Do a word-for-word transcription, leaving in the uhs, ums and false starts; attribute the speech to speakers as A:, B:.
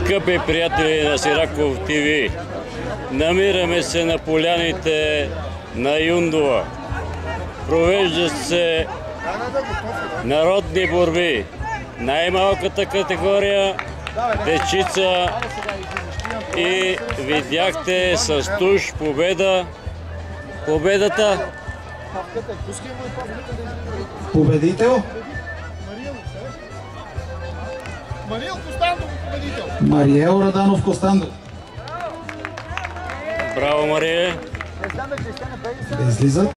A: Скъпи приятели на Сираков ТВ, намираме се на поляните на Юндова. Провеждат се народни борби. Най-малката категория дечица и видяхте с туш победа. Победата.
B: Победител?
C: Мариел Костандов, победител.
B: Мариел Раданов Костандов.
A: Браво, Мария!
B: Излизат.